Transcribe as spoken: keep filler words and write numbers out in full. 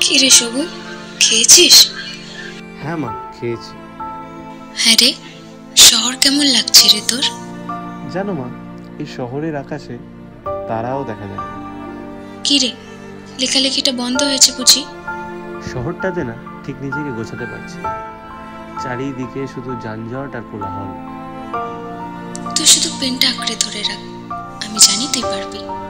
কি রে শোভু, খেয়েছিস? হ্যাঁ মা, খেয়েছি। হ্যাঁ রে, শহর কেমন লাগছে রে তোর? জানো মা, এই শহরের আকাশে তারাও দেখা যায় না। কি রে, লেখালেখিটা বন্ধ হয়েছে বুঝি? শহরটাতে না ঠিক নিজেকে গোছাতে পারছি না। চারিদিকে শুধু যানজট আর কোলাহল। তুই শুধু পেনটা আঁকড়ে ধরে রাখ, আমি জানি তুই পারবি।